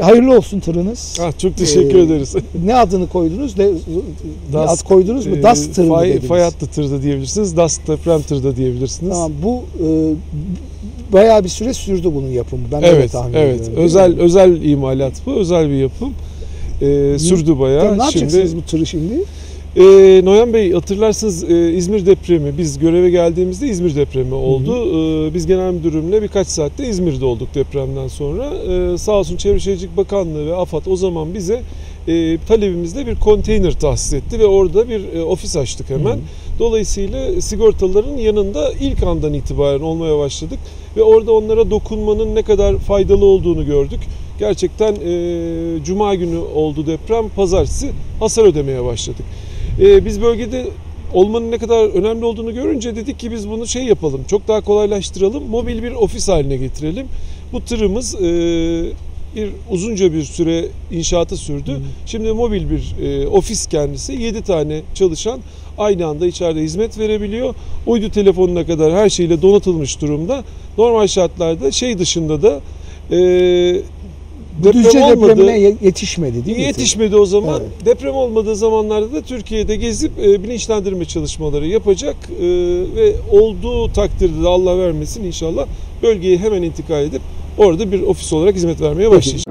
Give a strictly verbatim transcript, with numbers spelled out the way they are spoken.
hayırlı olsun tırınız. Ah, çok teşekkür Ee, ederiz. Ne adını koydunuz? Ne, ne Das, ad koydunuz mu? Das tırı mı fay, dediniz? fay hattı tır da diyebilirsiniz. Das deprem tır da diyebilirsiniz. Tamam, bu e, bayağı bir süre sürdü bunun yapımı. Ben öyle Evet, tahmin evet. ediyorum. Özel özel imalat bu, özel bir yapım. Ee, sürdü bayağı. Tamam, ne yapacaksınız Şimdi, bu tırı şimdi? e, Noyan Bey, hatırlarsınız e, İzmir depremi, biz göreve geldiğimizde İzmir depremi oldu. E, biz genel müdürümle birkaç saatte İzmir'de olduk depremden sonra. E, sağ olsun Çevre Şehircilik Bakanlığı ve AFAD o zaman bize e, talebimizde bir konteyner tahsis etti ve orada bir e, ofis açtık hemen. Hı hı. Dolayısıyla sigortaların yanında ilk andan itibaren olmaya başladık ve orada onlara dokunmanın ne kadar faydalı olduğunu gördük. Gerçekten e, Cuma günü oldu deprem, Pazartesi hasar ödemeye başladık. E, biz bölgede olmanın ne kadar önemli olduğunu görünce dedik ki biz bunu şey yapalım, çok daha kolaylaştıralım, mobil bir ofis haline getirelim. Bu tırımız e, bir uzunca bir süre inşaatı sürdü. Hmm. Şimdi mobil bir e, ofis kendisi, yedi tane çalışan aynı anda içeride hizmet verebiliyor. Uydu telefonuna kadar her şeyle donatılmış durumda. Normal şartlarda şey dışında da e, Bu Düzce depremine yetişmedi değil mi? Yetişmedi o zaman. Evet. Deprem olmadığı zamanlarda da Türkiye'de gezip e, bilinçlendirme çalışmaları yapacak e, ve olduğu takdirde de Allah vermesin inşallah bölgeye hemen intikal edip orada bir ofis olarak hizmet vermeye başlayacak.